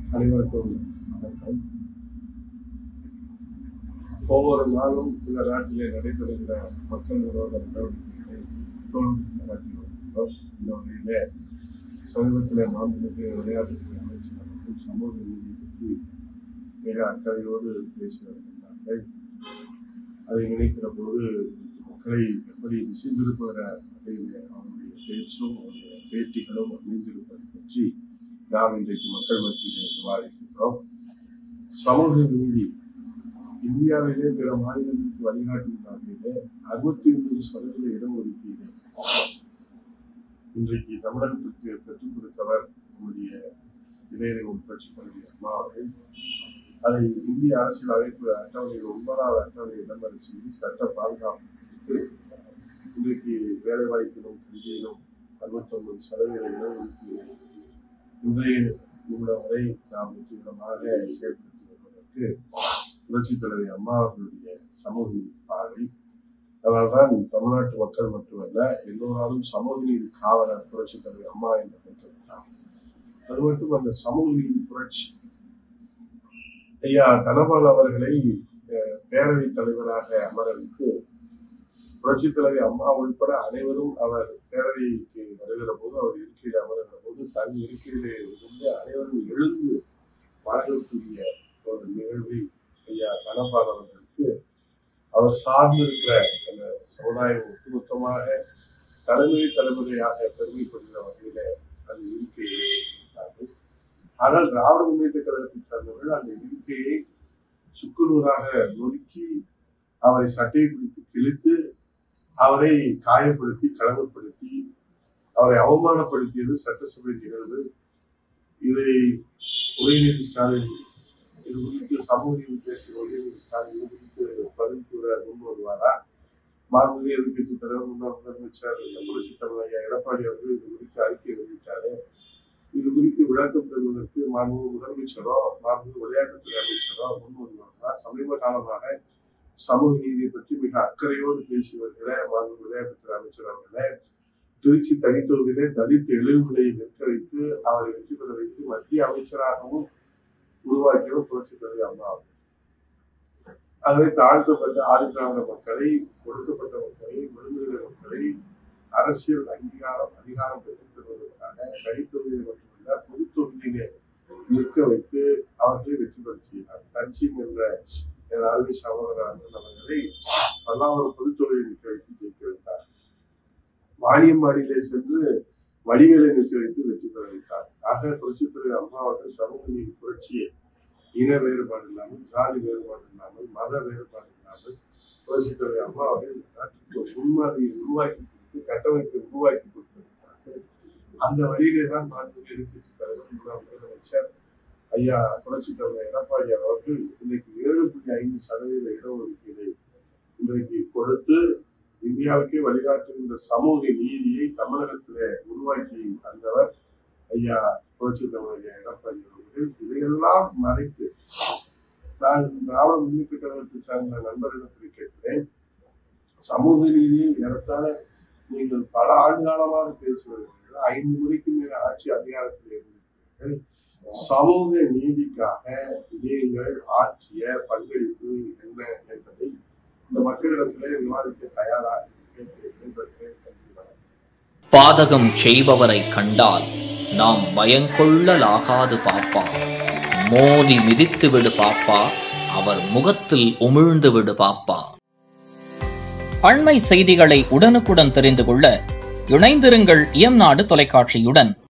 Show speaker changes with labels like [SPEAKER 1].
[SPEAKER 1] அனைவருக்கும் வணக்கம். ஒவ்வொரு நாளும் இந்த நாட்டிலே நடைபெறுகிற மக்கள் விரோத நடவடிக்கைகளை தோல்வி பாராட்டி வருகின்றோம். இந்த வகையிலே சமீபத்தில் மாண்புமிகு விளையாட்டுத்துறை அமைச்சர் அவர்கள் சமூக நீதி பற்றி மிக அக்கறையோடு பேசி வருகின்றார்கள். அதை நினைக்கிற போது மக்களை எப்படி திசை திருப்புகிற வகையிலே அவருடைய பேச்சும் அவருடைய பேட்டிகளும் அமைந்திருப்பதை பற்றி நாம் இன்றைக்கு மக்கள் மத்தியிலே விவாதிக்கின்றோம். சமூக நீதி இந்தியாவிலே பிற மாநிலங்களுக்கு வழிகாட்டும் வகையிலே 69% இடஒதுக்கீடு இன்றைக்கு தமிழகத்திற்கு பெற்றுக் கொடுத்தவர் நம்முடைய இளைஞர்கள் புரட்சித் தலைவி அம்மா அவர்கள். அதை இந்திய அரசியல் அமைப்பு அட்டவணையில் 9வது அட்டவணை இடம்பெற செய்து சட்ட பாதுகாப்பு இன்றைக்கு வேலைவாய்ப்பிலும் கல்வியிலும் 69% இடஒதுக்கீடு இன்றைய நிமிடம் வரை நாம் வெற்றிகரமாக செயல்படுத்தி வருவதற்கு புரட்சித் தலைவி அம்மா அவர்களுடைய சமூக நீதி பார்வை. அதனால்தான் தமிழ்நாட்டு மக்கள் மட்டுமல்ல எல்லோராலும் சமூக நீதி காவலர் புரட்சித் தலைவி அம்மா என்று பெற்றிருக்கிறார். அது மட்டும் அந்த சமூக நீதி புரட்சி ஐயா தனபால் அவர்களை பேரவைத் தலைவராக அமர வைத்து புரட்சித் தலைவி அம்மா உட்பட அனைவரும் அவர் பேரவைக்கு வருகிற போது அவர் இருக்கையில் அமர்கிற போது தன் இருக்கையிலே இருந்து அனைவரும் எழுந்து வரக்கூடிய ஒரு நிகழ்வை ஐயா தனபால் அவர்களுக்கு அவர் சார்ந்திருக்கிற அந்த சமுதாயம் ஒட்டுமொத்தமாக தலைமுறையாக பெருமைப்படுகிற வகையில அந்த இருக்கையை இருக்கிறார்கள். ஆனால் திராவிட முன்னேற்ற கழகத்தை சார்ந்தவர்கள் அந்த இருக்கையை சுக்குநூறாக நொறுக்கி அவரை சட்டையை பிடித்து கிழித்து அவரை காயப்படுத்தி களங்கப்படுத்தி அவரை அவமானப்படுத்தியது சட்டசபை நிகழ்வு. இதை உதயநிதி ஸ்டாலின் இது குறித்து சமூக நீதி பேசுகிற உதயநிதி ஸ்டாலின் இது குறித்து பதில் கூற முன் வருவாரா? மாண்புமிகு எதிர்கட்சி தலைவர் முன்னாள் முதலமைச்சர் புரட்சித் தலைவர் ஐயா எடப்பாடி அவர்கள் இது குறித்து அறிக்கை வெளியிட்டாரு. இது குறித்து விளக்கம் தருவதற்கு மாண்புமிகு முதலமைச்சரோ மாண்புமிகு விளையாட்டுத்துறை அமைச்சரோ முன் வருவாரா? சமீப காலமாக சமூக நீதியை பற்றி மிக அக்கறையோடு பேசி வருகிற மாண்புமிகு விளையாட்டுத்துறை அமைச்சர் அவர்களே திருச்சி தனித்தொகுதியிலே தலித் எழுநிலையை நிற்க வைத்து அவரை வெற்றி பெற வைத்து மத்திய அமைச்சராகவும் உருவாக்கியவர் புரட்சித் தலைவி அம்மா அவர்கள். ஆகவே தாழ்த்தப்பட்ட ஆதிதிராவிட மக்களை, ஒடுக்கப்பட்ட மக்களை, விடுதலை மக்களை அரசியல் அதிகாரம் பெற்றுத் தருவதற்காக தனித்தொகுதியை மட்டுமல்ல பொது தொகுதியிலே நிற்க வைத்து அவர்களை வெற்றி பெற செய்தார். தன்சிங் என்ற அருமை சகோதரர் அவர்களை பல்லாவரம் பொது தொகுதியை நிற்க வைத்து ஜெயிக்க வைத்தார். வாணியம்பாடியிலே சென்று வடிவேலை நிற்க வைத்து வெற்றி பெற வைத்தார். ஆக புரட்சித் தலைவி அம்மா அவர்கள் சமூக நீதி புரட்சியை இன வேறுபாடு இல்லாமல், ஜாதி வேறுபாடு இல்லாமல், மத வேறுபாடு இல்லாமல் புரட்சித் தலைவி அம்மா அவர்கள் நாட்டுக்கு முன்மாதிரியை உருவாக்கி கொடுத்து கட்டமைப்பை உருவாக்கி கொடுத்திருக்கிறார்கள். அந்த வழியிலே தான் மாண்புமிகு எதிர்கட்சி தலைவர் முன்னாள் முதலமைச்சர் ஐயா புரட்சித் தலைவர் எடப்பாடி அவர்கள் இன்றைக்கு 7.5% இடஒதுக்கீடு இன்றைக்கு கொடுத்து இந்தியாவுக்கே வழிகாட்டுகின்ற சமூக நீதியை தமிழகத்திலே உருவாக்கி தந்தவர் ஐயா புரட்சித் தலைவர் எடப்பாடி அவர்கள். இதையெல்லாம் மறைத்து நான் திராவிட முன்னேற்ற கழகத்தை சார்ந்த நண்பர்களிடத்தில் கேட்கிறேன். சமூக நீதியை ஏறத்தாழ நீங்கள் பல ஆண்டு காலமாக பேசுவீர்கள். 5 முறைக்கு மேல ஆட்சி அதிகாரத்தில் இருந்திருக்கிறீர்கள். சமூக நீதிக்காக நீங்கள் ஆற்றிய பங்களிப்பு என்ன என்பதை இந்த மக்களிடத்திலே விவாதிக்க தயாராக
[SPEAKER 2] பாதகம் செய்பவரை கண்டால் நாம் பயங்கொள்ளலாகாது பாப்பா, மோதி மிதித்து விடு பாப்பா, அவர் முகத்தில் உமிழ்ந்து விடு பாப்பா. அண்மை செய்திகளை உடனுக்குடன் தெரிந்து கொள்ள இணைந்திருங்கள் இயம்நாடு தொலைக்காட்சியுடன்.